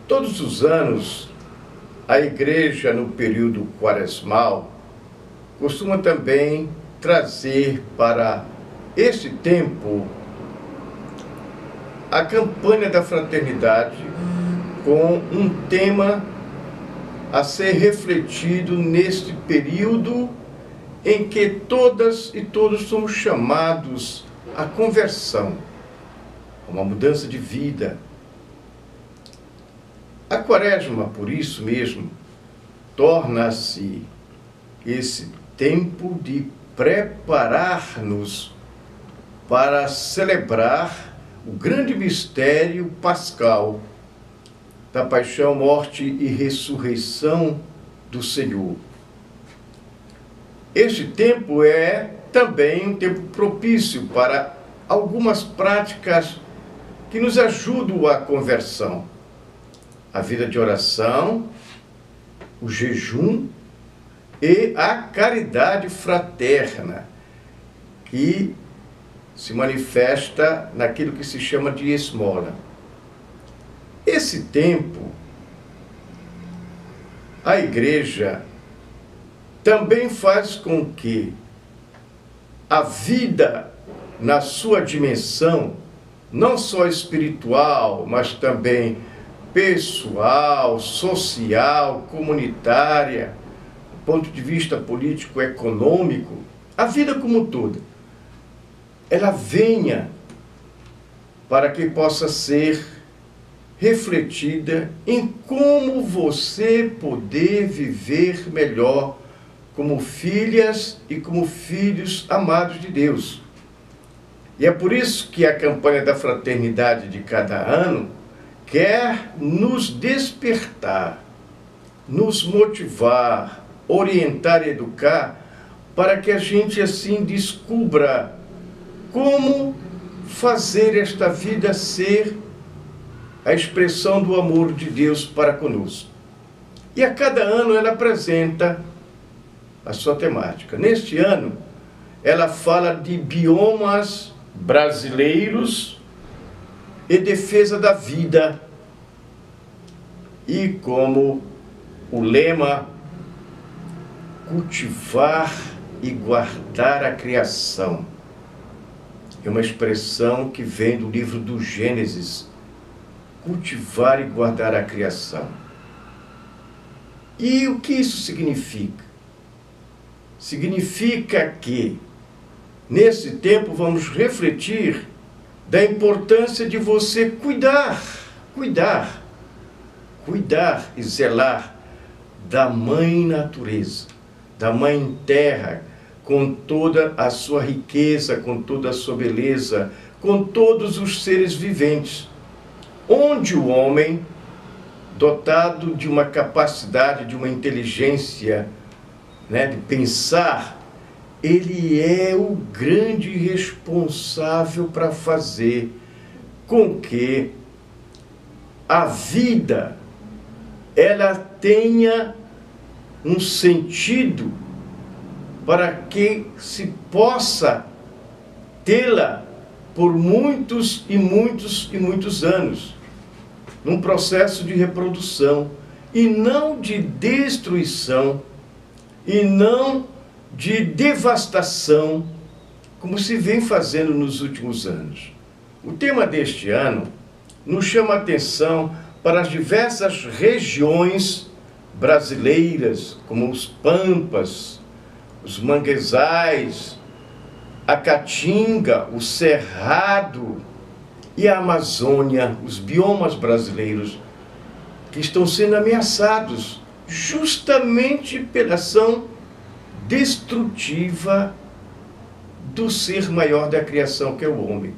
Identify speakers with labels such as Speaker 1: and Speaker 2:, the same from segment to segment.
Speaker 1: Todos os anos, a igreja, no período quaresmal, costuma também trazer para este tempo a campanha da fraternidade com um tema a ser refletido neste período em que todas e todos somos chamados à conversão, a uma mudança de vida. A Quaresma, por isso mesmo, torna-se esse tempo de preparar-nos para celebrar o grande mistério pascal da paixão, morte e ressurreição do Senhor. Este tempo é também um tempo propício para algumas práticas que nos ajudam à conversão. A vida de oração, o jejum e a caridade fraterna, que se manifesta naquilo que se chama de esmola. Esse tempo, a igreja também faz com que a vida, na sua dimensão, não só espiritual, mas também pessoal, social, comunitária, do ponto de vista político-econômico, a vida como toda, ela venha para que possa ser refletida em como você poder viver melhor como filhas e como filhos amados de Deus. E é por isso que a campanha da fraternidade de cada ano quer nos despertar, nos motivar, orientar e educar para que a gente assim descubra como fazer esta vida ser a expressão do amor de Deus para conosco. E a cada ano ela apresenta a sua temática. Neste ano, ela fala de biomas brasileiros e defesa da vida. E como o lema, cultivar e guardar a criação. É uma expressão que vem do livro do Gênesis. Cultivar e guardar a criação. E o que isso significa? Significa que, nesse tempo, vamos refletir da importância de você cuidar e zelar da mãe natureza, da mãe terra, com toda a sua riqueza, com toda a sua beleza, com todos os seres viventes, onde o homem, dotado de uma capacidade, de uma inteligência, de pensar, ele é o grande responsável para fazer com que a vida ela tenha um sentido para que se possa tê-la por muitos e muitos e muitos anos, num processo de reprodução, e não de destruição, e não de devastação, como se vem fazendo nos últimos anos. O tema deste ano nos chama a atenção para as diversas regiões brasileiras, como os pampas, os manguezais, a caatinga, o cerrado e a Amazônia, os biomas brasileiros que estão sendo ameaçados justamente pela ação destrutiva do ser maior da criação, que é o homem.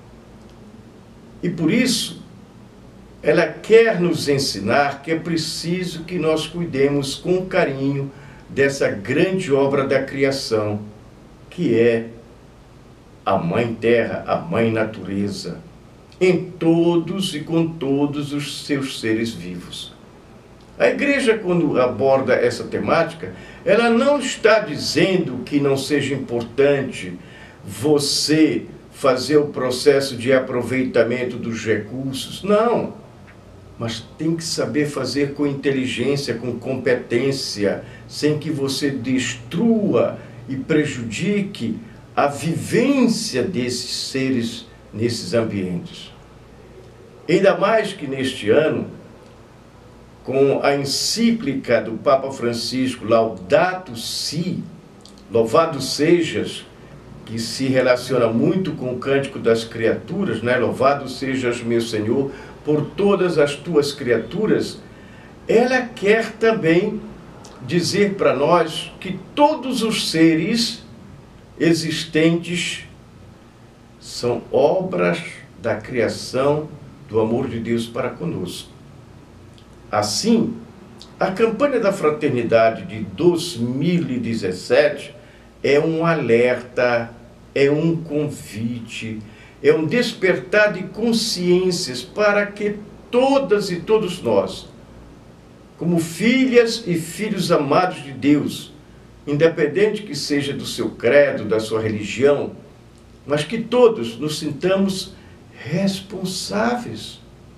Speaker 1: E por isso, ela quer nos ensinar que é preciso que nós cuidemos com carinho dessa grande obra da criação, que é a Mãe Terra, a Mãe Natureza, em todos e com todos os seus seres vivos. A igreja, quando aborda essa temática, ela não está dizendo que não seja importante você fazer o processo de aproveitamento dos recursos. Não. mas tem que saber fazer com inteligência, com competência, sem que você destrua e prejudique a vivência desses seres nesses ambientes. Ainda mais que neste ano, com a encíclica do Papa Francisco, Laudato Si, Louvado Sejas, que se relaciona muito com o Cântico das Criaturas, né? Louvado sejas, meu Senhor, por todas as tuas criaturas, ela quer também dizer para nós que todos os seres existentes são obras da criação do amor de Deus para conosco. Assim, a campanha da fraternidade de 2017 é um alerta, é um convite, é um despertar de consciências para que todas e todos nós, como filhas e filhos amados de Deus, independente que seja do seu credo, da sua religião, mas que todos nos sintamos responsáveis,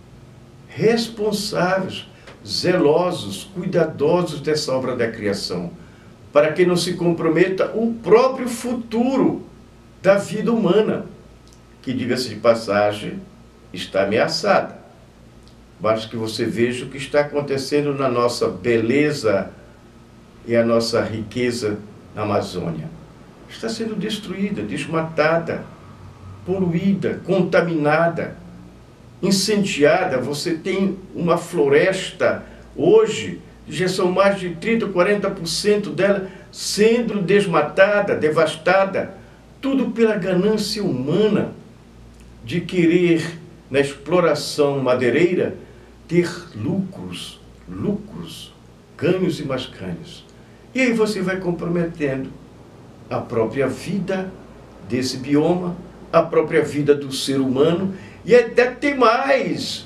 Speaker 1: zelosos, cuidadosos dessa obra da criação, para que não se comprometa o próprio futuro da vida humana, que, diga-se de passagem, está ameaçada. Basta que você veja o que está acontecendo na nossa beleza e a nossa riqueza na Amazônia. Está sendo destruída, desmatada, poluída, contaminada, incendiada. Você tem uma floresta hoje, já são mais de 30%, 40% dela sendo desmatada, devastada, tudo pela ganância humana de querer, na exploração madeireira, ter lucros, ganhos e mais ganhos. E aí você vai comprometendo a própria vida desse bioma, a própria vida do ser humano, e ainda tem mais,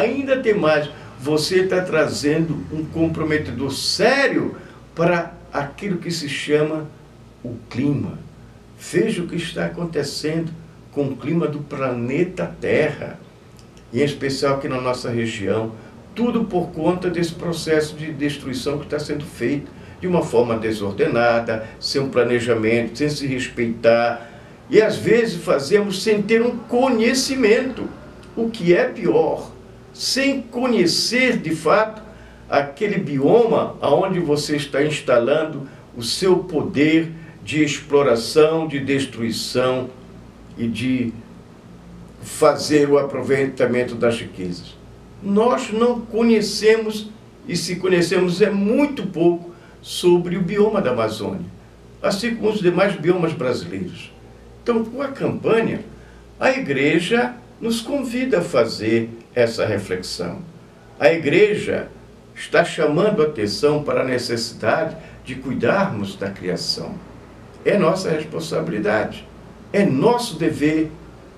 Speaker 1: você está trazendo um comprometedor sério para aquilo que se chama o clima. Veja o que está acontecendo com o clima do planeta Terra, e em especial aqui na nossa região, tudo por conta desse processo de destruição que está sendo feito de uma forma desordenada, sem um planejamento, sem se respeitar, e às vezes fazemos sem ter um conhecimento, o que é pior, sem conhecer de fato aquele bioma aonde você está instalando o seu poder de exploração, de destruição e de fazer o aproveitamento das riquezas. Nós não conhecemos, e se conhecemos é muito pouco, sobre o bioma da Amazônia, assim como os demais biomas brasileiros. Então, com a campanha, a igreja nos convida a fazer essa reflexão. A igreja está chamando a atenção para a necessidade de cuidarmos da criação. É nossa responsabilidade, é nosso dever.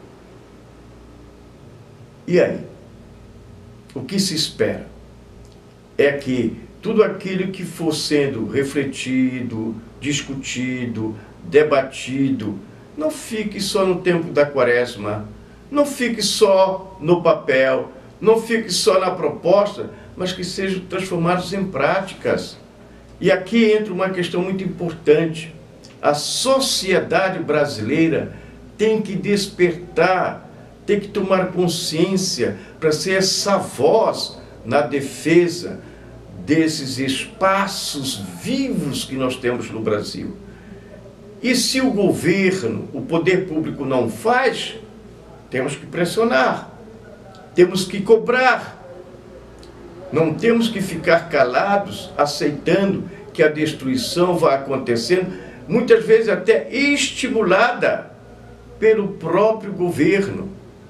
Speaker 1: E aí? O que se espera é que tudo aquilo que for sendo refletido, discutido, debatido, não fique só no tempo da Quaresma, não fique só no papel, não fique só na proposta, mas que sejam transformados em práticas. E aqui entra uma questão muito importante. A sociedade brasileira tem que despertar, tem que tomar consciência para ser essa voz na defesa desses espaços vivos que nós temos no Brasil. E se o governo, o poder público não faz, temos que pressionar, temos que cobrar. Não temos que ficar calados, aceitando que a destruição vai acontecendo, muitas vezes até estimulada pelo próprio governo,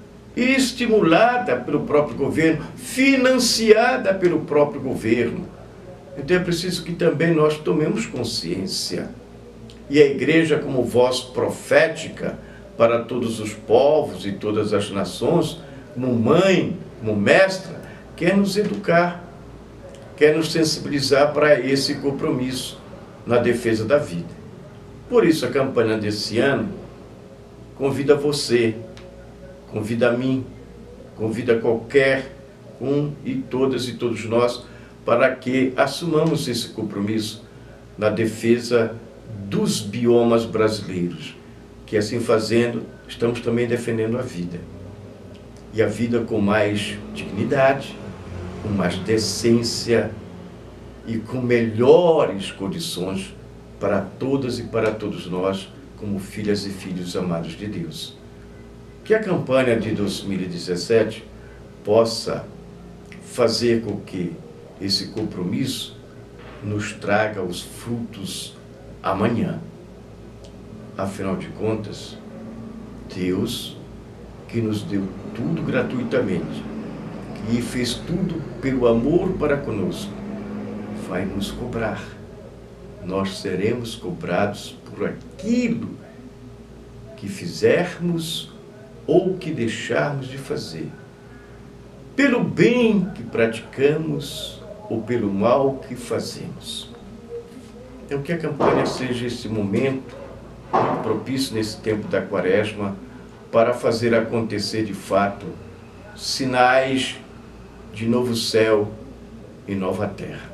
Speaker 1: financiada pelo próprio governo. Então é preciso que também nós tomemos consciência. E a igreja, como voz profética para todos os povos e todas as nações, como mãe, como mestra, quer nos educar, quer nos sensibilizar para esse compromisso na defesa da vida. Por isso a campanha desse ano convida você, convida a mim, convida qualquer com e todos nós, para que assumamos esse compromisso na defesa dos biomas brasileiros, que assim fazendo, estamos também defendendo a vida. E a vida com mais dignidade, com mais decência e com melhores condições para todas e para todos nós, como filhas e filhos amados de Deus. Que a campanha de 2017 possa fazer com que esse compromisso nos traga os frutos amanhã. Afinal de contas, Deus, que nos deu tudo gratuitamente, que fez tudo pelo amor para conosco, vai nos cobrar. Nós seremos cobrados por aquilo que fizermos ou que deixarmos de fazer, pelo bem que praticamos ou pelo mal que fazemos. Então, que a campanha seja esse momento propício nesse tempo da Quaresma para fazer acontecer de fato sinais de novo céu e nova terra.